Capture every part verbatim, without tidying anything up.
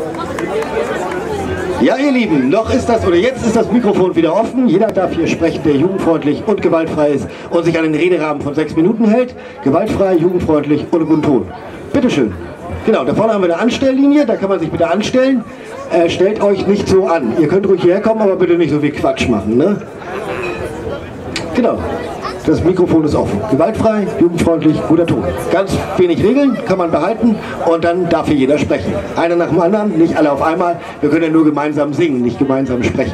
Ja, ihr Lieben, noch ist das, oder jetzt ist das Mikrofon wieder offen. Jeder darf hier sprechen, der jugendfreundlich und gewaltfrei ist und sich an den Rederahmen von sechs Minuten hält. Gewaltfrei, jugendfreundlich und im guten Ton. Bitteschön. Genau, da vorne haben wir eine Anstelllinie, da kann man sich bitte anstellen. Äh, stellt euch nicht so an. Ihr könnt ruhig hierher kommen, aber bitte nicht so viel Quatsch machen, ne? Genau. Das Mikrofon ist offen. Gewaltfrei, jugendfreundlich, guter Ton. Ganz wenig Regeln, kann man behalten und dann darf hier jeder sprechen. Einer nach dem anderen, nicht alle auf einmal. Wir können ja nur gemeinsam singen, nicht gemeinsam sprechen.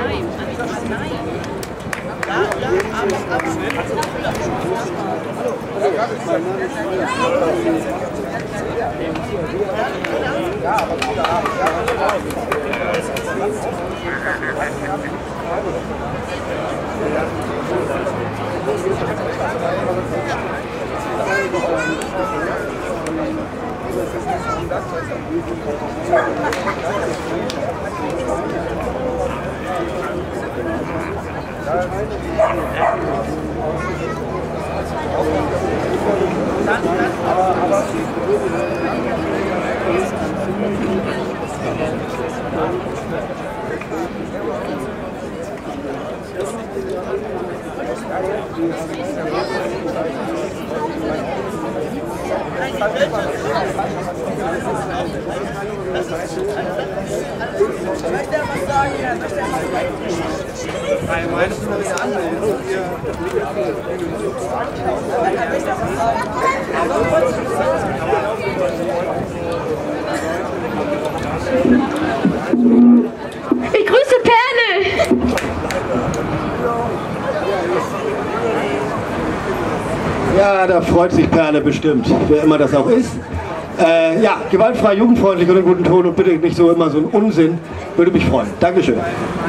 Ich grüße Perle! Ja, da freut sich Perle bestimmt, wer immer das auch ist. Äh, ja, gewaltfrei, jugendfreundlich und in guten Ton und bitte nicht so immer so ein Unsinn. Würde mich freuen. Dankeschön.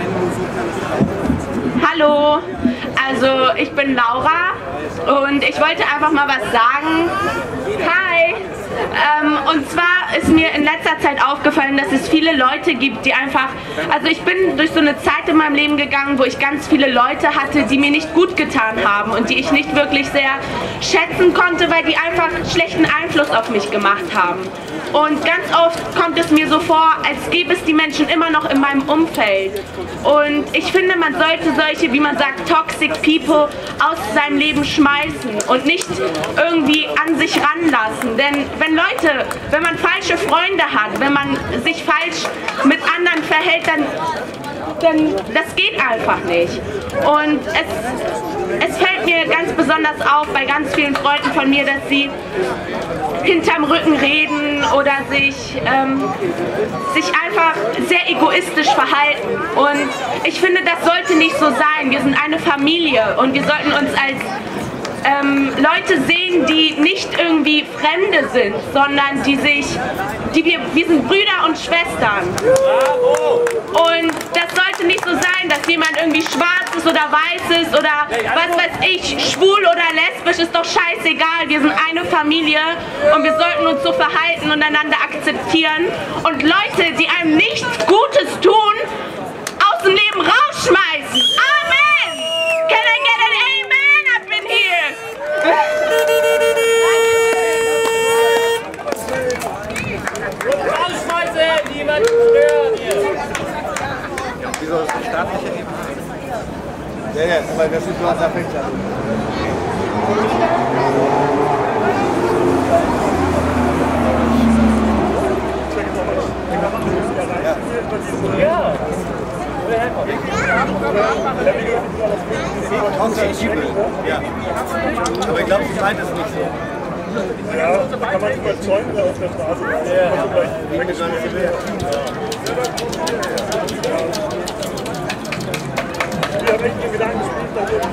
Hallo, also ich bin Laura und ich wollte einfach mal was sagen. Hi! Ähm, und zwar ist mir in letzter Zeit aufgefallen, dass es viele Leute gibt, die einfach, also ich bin durch so eine Zeit in meinem Leben gegangen, wo ich ganz viele Leute hatte, die mir nicht gut getan haben und die ich nicht wirklich sehr schätzen konnte, weil die einfach schlechten Einfluss auf mich gemacht haben. Und ganz oft kommt es mir so vor, als gäbe es die Menschen immer noch in meinem Umfeld. Und ich finde, man sollte solche, wie man sagt, toxic people aus seinem Leben schmeißen und nicht irgendwie an sich ranlassen. Denn wenn Leute, wenn man falsche Freunde hat, wenn man sich falsch mit anderen verhält, dann, dann das geht einfach nicht. Und es, es fällt mir ganz besonders auf bei ganz vielen Freunden von mir, dass sie hinterm Rücken reden oder sich, ähm, sich einfach sehr egoistisch verhalten. Und ich finde, das sollte nicht so sein. Wir sind eine Familie und wir sollten uns als ähm, Leute sehen, die nicht irgendwie Fremde sind, sondern die sich, die wir, wir sind Brüder und Schwestern. Und das sollte nicht so sein, dass jemand irgendwie schwarz ist oder weiß ist oder was weiß ich, schwul oder lesbisch, ist doch scheißegal. Wir sind eine Familie und wir sollten uns so verhalten und einander akzeptieren. Und Leute, die einem nichts Gutes tun, aus dem Leben rausschmeißen. Amen! Can I get an Amen up in here? Rausschmeißen! Niemand stören hier! Wieso ist das staatliche Ebene? Ja, ja, weil das ist was abhängig. Ja! Ja. Aber ich glaube, ich meine es nicht so. Ja, kann man überzeugen auf der Straße. Ja, also gleich weggeschmissen. Wir haben echt den Gedanken gespielt, da wir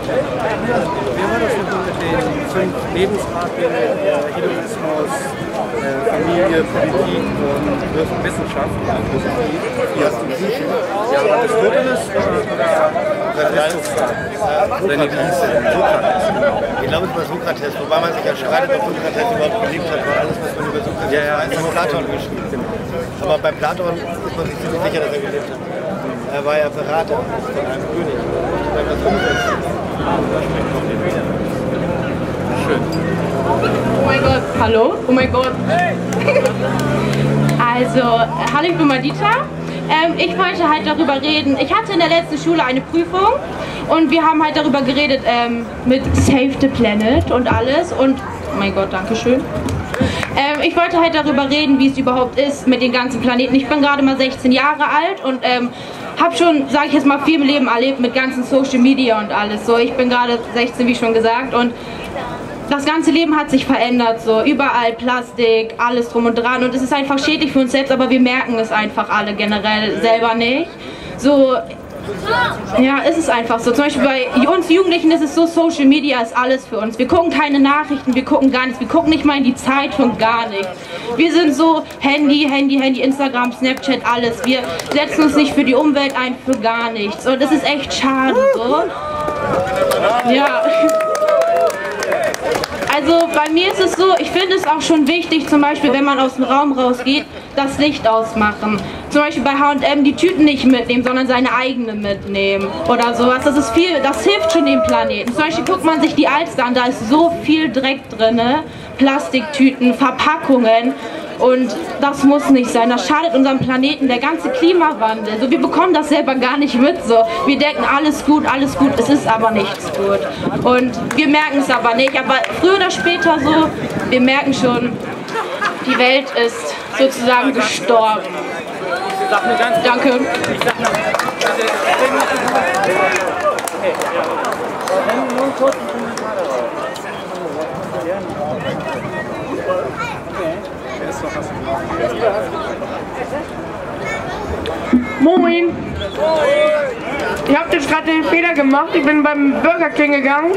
Wie war das mit den fünf Lebensarten, Hedonismus, Familie, Politik und Wissenschaft, ja, Philosophie. Wie hast du Griechen? Ja, Aristoteles oder Aristoteles? Oder nee, wie hieß der? Sokrates, genau. Ich glaube, es war Sokrates, wobei man sich ja streitet, ob Sokrates überhaupt gelebt hat, weil alles, was man über Sokrates ja, ja, weiß, ist Platon geschrieben. Aber bei Platon ist man sich ziemlich sicher, dass er gelebt hat. Er war ja Berater von einem König. Und dann das umsetzen. Das spricht noch den wieder. Schön. Oh mein Gott, hallo? Oh mein Gott. Also, hallo, ich bin Madita. Ähm, ich wollte halt darüber reden. Ich hatte in der letzten Schule eine Prüfung und wir haben halt darüber geredet ähm, mit Save the Planet und alles. Und, oh mein Gott, danke schön. Ähm, ich wollte halt darüber reden, wie es überhaupt ist mit den ganzen Planeten. Ich bin gerade mal sechzehn Jahre alt und ähm, habe schon, sage ich jetzt mal, viel im Leben erlebt mit ganzen Social Media und alles. So, ich bin gerade sechzehn, wie schon gesagt, und das ganze Leben hat sich verändert, so überall Plastik, alles drum und dran, und es ist einfach schädlich für uns selbst, aber wir merken es einfach alle generell selber nicht. So, ja, ist es einfach so. Zum Beispiel bei uns Jugendlichen ist es so, Social Media ist alles für uns. Wir gucken keine Nachrichten, wir gucken gar nichts, wir gucken nicht mal in die Zeitung, gar nichts. Wir sind so Handy, Handy, Handy, Instagram, Snapchat, alles. Wir setzen uns nicht für die Umwelt ein, für gar nichts. Und das ist echt schade, so. Ja. Also bei mir ist es so, ich finde es auch schon wichtig, zum Beispiel, wenn man aus dem Raum rausgeht, das Licht ausmachen. Zum Beispiel bei H und M die Tüten nicht mitnehmen, sondern seine eigene mitnehmen oder sowas. Das ist viel, das hilft schon dem Planeten. Zum Beispiel guckt man sich die Alster an, da ist so viel Dreck drin, Plastiktüten, Verpackungen. Und das muss nicht sein, das schadet unserem Planeten, der ganze Klimawandel. So, wir bekommen das selber gar nicht mit. So. Wir denken, alles gut, alles gut, es ist aber nichts gut. Und wir merken es aber nicht. Aber früher oder später so, wir merken schon, die Welt ist sozusagen gestorben. Danke. Moin! Ich hab jetzt gerade den Fehler gemacht, ich bin beim Burger King gegangen.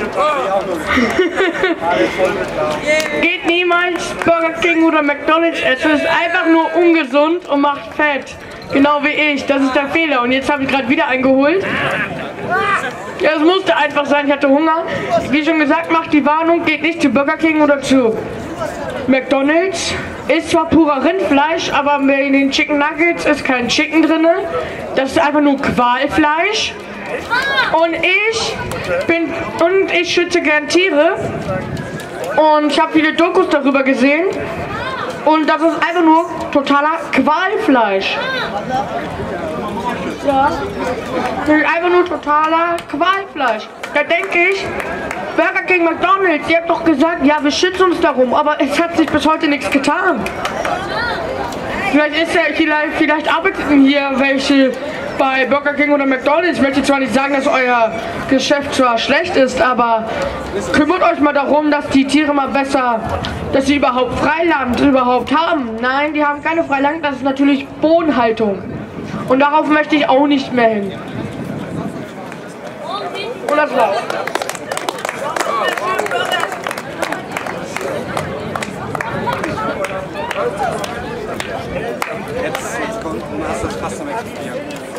Geht niemals Burger King oder McDonald's essen, es ist einfach nur ungesund und macht fett. Genau wie ich, das ist der Fehler, und jetzt habe ich gerade wieder eingeholt. Ja, es musste einfach sein, ich hatte Hunger. Wie schon gesagt, macht die Warnung, geht nicht zu Burger King oder zu McDonald's. Ist zwar purer Rindfleisch, aber in den Chicken Nuggets ist kein Chicken drin. Das ist einfach nur Qualfleisch. Und ich bin und ich schütze gern Tiere. Und ich habe viele Dokus darüber gesehen. Und das ist einfach nur totaler Qualfleisch. Ja. Das ist einfach nur totaler Qualfleisch. Da denke ich, Burger King, McDonald's, die hat doch gesagt, ja, wir schützen uns darum, aber es hat sich bis heute nichts getan. Vielleicht ist ja, vielleicht, vielleicht arbeiten hier welche bei Burger King oder McDonald's. Ich möchte zwar nicht sagen, dass euer Geschäft zwar schlecht ist, aber kümmert euch mal darum, dass die Tiere mal besser, dass sie überhaupt Freiland überhaupt haben. Nein, die haben keine Freiland, das ist natürlich Bodenhaltung. Und darauf möchte ich auch nicht mehr hin. Und das war's. Jetzt, jetzt kommt, du hast das fast am Explodieren.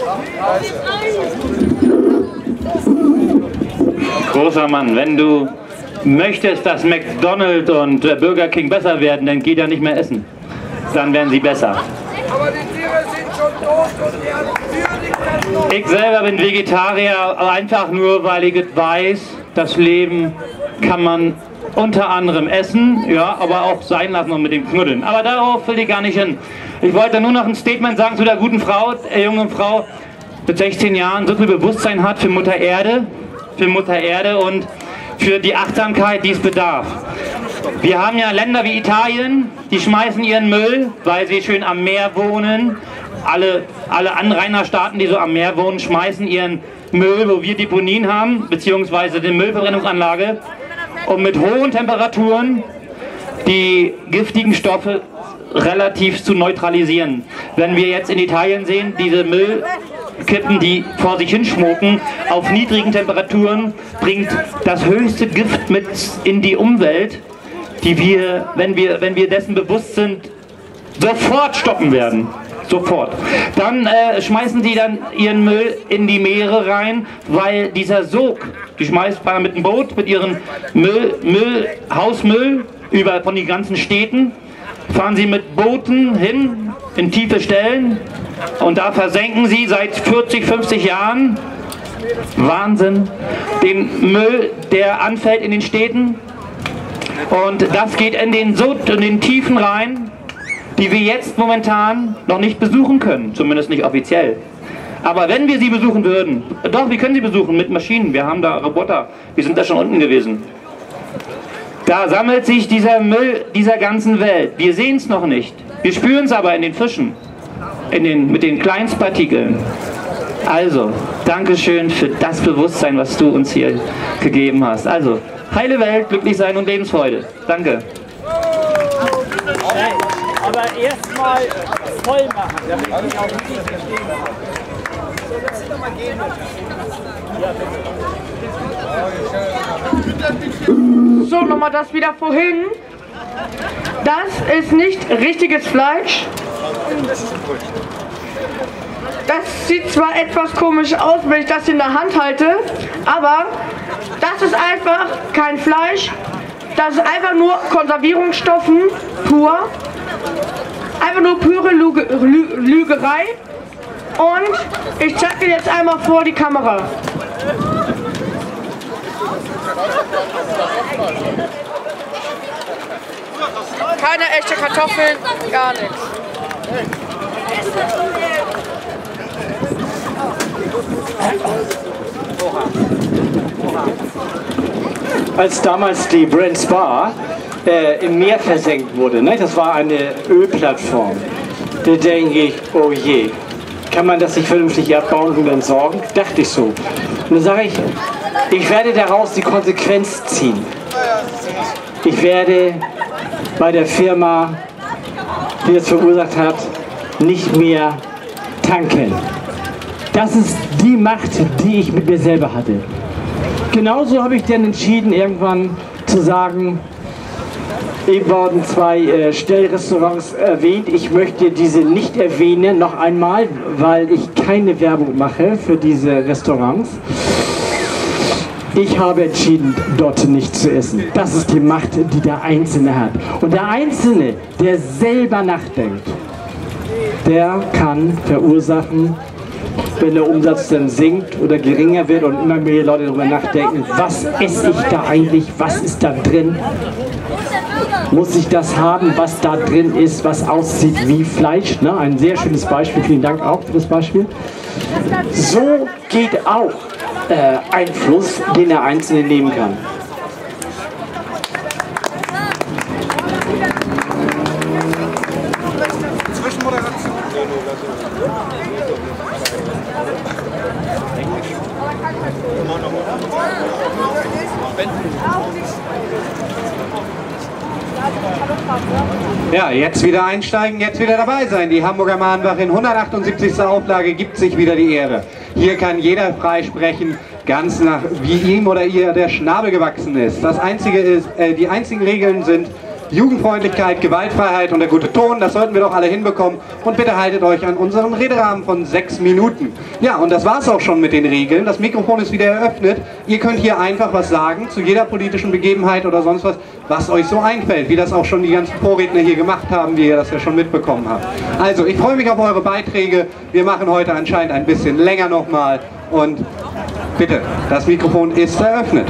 Großer Mann, wenn du möchtest, dass McDonald's und Burger King besser werden, dann geht ja nicht mehr essen. Dann werden sie besser. Aber die Tiere sind schon tot und die Natur liegt das noch. Ich selber bin Vegetarier, einfach nur, weil ich weiß, das Leben kann man unter anderem essen, ja, aber auch sein lassen und mit dem Knuddeln. Aber darauf will ich gar nicht hin. Ich wollte nur noch ein Statement sagen zu der guten Frau, der jungen Frau mit sechzehn Jahren, so viel Bewusstsein hat für Mutter Erde, für Mutter Erde und für die Achtsamkeit, die es bedarf. Wir haben ja Länder wie Italien, die schmeißen ihren Müll, weil sie schön am Meer wohnen. Alle, alle Anrainerstaaten, die so am Meer wohnen, schmeißen ihren Müll, wo wir Deponien haben, beziehungsweise die Müllverbrennungsanlage, um mit hohen Temperaturen die giftigen Stoffe relativ zu neutralisieren. Wenn wir jetzt in Italien sehen, diese Müllkippen, die vor sich hin schmoken, auf niedrigen Temperaturen, bringt das höchste Gift mit in die Umwelt. die wir, wenn wir, wenn wir dessen bewusst sind, sofort stoppen werden. Sofort. Dann äh, schmeißen die dann ihren Müll in die Meere rein, weil dieser Sog, die schmeißen mit dem Boot, mit ihrem Müll, Müll, Hausmüll über von den ganzen Städten, fahren sie mit Booten hin in tiefe Stellen und da versenken sie seit vierzig, fünfzig Jahren, Wahnsinn, den Müll, der anfällt in den Städten, und das geht in den Sud, in den Tiefen rein, die wir jetzt momentan noch nicht besuchen können, zumindest nicht offiziell. Aber wenn wir sie besuchen würden, doch, wir können sie besuchen mit Maschinen, wir haben da Roboter, wir sind da schon unten gewesen. Da sammelt sich dieser Müll dieser ganzen Welt. Wir sehen es noch nicht. Wir spüren es aber in den Fischen, in den, mit den Kleinstpartikeln. Also, Dankeschön für das Bewusstsein, was du uns hier gegeben hast. Also, heile Welt, glücklich sein und Lebensfreude. Danke. Aber erstmal voll machen, damit ich auch nicht verstehen kann. So, lass dich doch mal gehen. So, nochmal das wieder vorhin. Das ist nicht richtiges Fleisch. Das sieht zwar etwas komisch aus, wenn ich das in der Hand halte, aber das ist einfach kein Fleisch. Das ist einfach nur Konservierungsstoffen, pur. Einfach nur pure Lüge, Lü, Lügerei. Und ich zeige dir jetzt einmal vor die Kamera. Keine echte Kartoffeln, gar nichts. Als damals die Brent Spar äh, im Meer versenkt wurde, ne? Das war eine Ölplattform, da denke ich, oh je, kann man das nicht vernünftig abbauen und entsorgen? Dachte ich so. Und dann sage ich, ich werde daraus die Konsequenz ziehen. Ich werde bei der Firma, die es verursacht hat, nicht mehr tanken. Das ist die Macht, die ich mit mir selber hatte. Genauso habe ich dann entschieden, irgendwann zu sagen, eben wurden zwei äh, Stellrestaurants erwähnt. Ich möchte diese nicht erwähnen, noch einmal, weil ich keine Werbung mache für diese Restaurants. Ich habe entschieden, dort nicht zu essen. Das ist die Macht, die der Einzelne hat. Und der Einzelne, der selber nachdenkt, der kann verursachen, wenn der Umsatz dann sinkt oder geringer wird und immer mehr Leute darüber nachdenken, was esse ich da eigentlich, was ist da drin? Muss ich das haben, was da drin ist, was aussieht wie Fleisch? Ne? Ein sehr schönes Beispiel, vielen Dank auch für das Beispiel. So geht auch äh, Einfluss, den der Einzelne nehmen kann. Ja, jetzt wieder einsteigen, jetzt wieder dabei sein. Die Hamburger Mahnwache in hundertachtundsiebzigster Auflage gibt sich wieder die Ehre. Hier kann jeder frei sprechen, ganz nach wie ihm oder ihr der Schnabel gewachsen ist. Das einzige ist, äh, die einzigen Regeln sind Jugendfreundlichkeit, Gewaltfreiheit und der gute Ton, das sollten wir doch alle hinbekommen. Und bitte haltet euch an unseren Rederahmen von sechs Minuten. Ja, und das war's auch schon mit den Regeln. Das Mikrofon ist wieder eröffnet. Ihr könnt hier einfach was sagen zu jeder politischen Begebenheit oder sonst was, was euch so einfällt, wie das auch schon die ganzen Vorredner hier gemacht haben, wie ihr das ja schon mitbekommen habt. Also, ich freue mich auf eure Beiträge. Wir machen heute anscheinend ein bisschen länger nochmal. Und bitte, das Mikrofon ist eröffnet.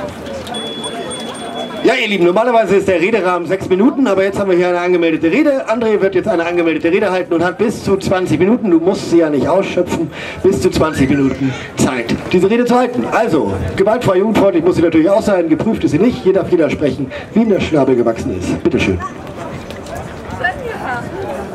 Ja, ihr Lieben, normalerweise ist der Rederahmen sechs Minuten, aber jetzt haben wir hier eine angemeldete Rede. André wird jetzt eine angemeldete Rede halten und hat bis zu zwanzig Minuten, du musst sie ja nicht ausschöpfen, bis zu zwanzig Minuten Zeit, diese Rede zu halten. Also, gewaltfrei, jugendfreundlich muss sie natürlich auch sein, geprüft ist sie nicht, jeder darf jeder sprechen, wie ihm der Schnabel gewachsen ist. Bitteschön.